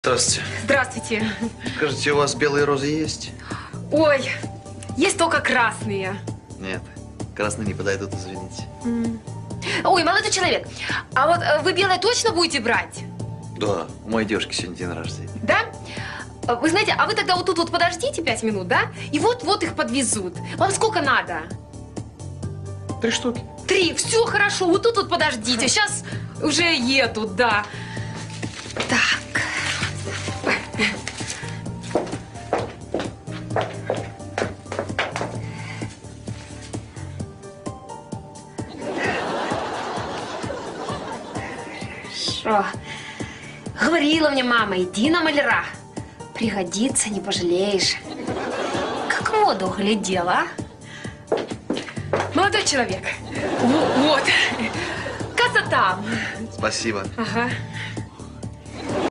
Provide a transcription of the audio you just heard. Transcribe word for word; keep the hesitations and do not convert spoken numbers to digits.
Здравствуйте. Здравствуйте. Скажите, у вас белые розы есть? Ой, есть только красные. Нет, красные не подойдут, извините. Mm. Ой, молодой человек, а вот вы белое точно будете брать? Да, у моей девушки сегодня день рождения. Да? Вы знаете, а вы тогда вот тут вот подождите пять минут, да? И вот-вот их подвезут. Вам сколько надо? Три штуки. Три, все хорошо, вот тут вот подождите. Сейчас уже едут, да. Так. Хорошо. Говорила мне мама, иди на маляра. Пригодится, не пожалеешь. Как в воду глядела, а? Молодой человек. Вот. Касса там. Спасибо. Ага.